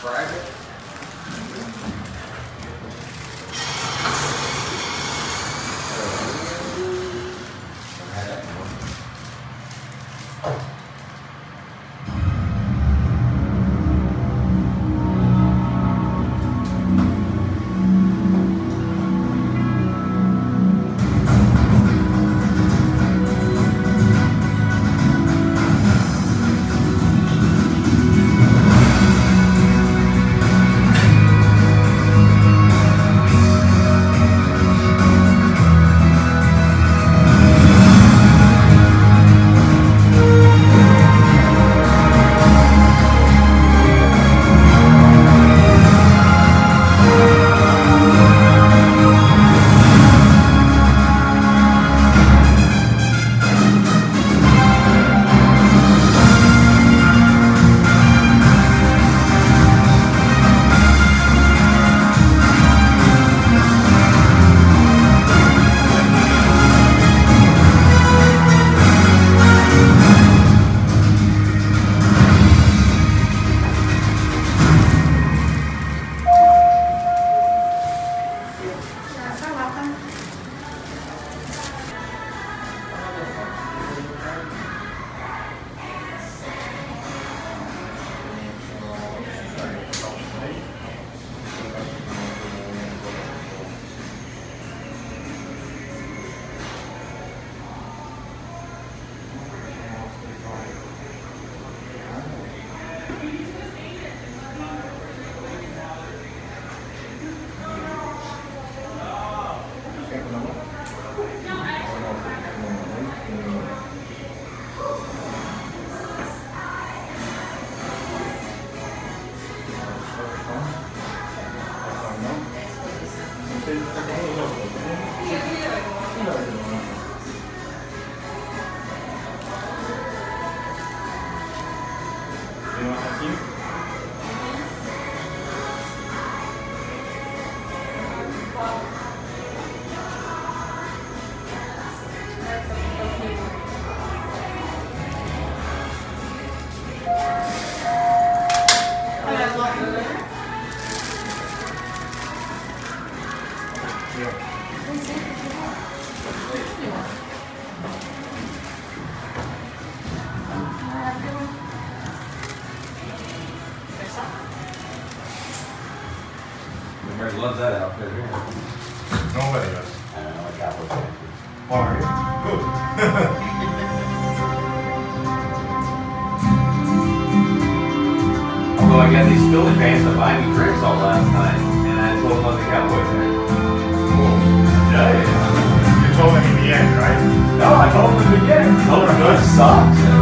Everybody loves that outfit here. Nobody does. I don't know what Cowboys fan. Alright, good. Although I got these Philly fans that buy me drinks all last night, and I told them I was a Cowboys fan. Cool. Yeah. You told them in the end, right? No, I told them in the beginning. I told them I sucks.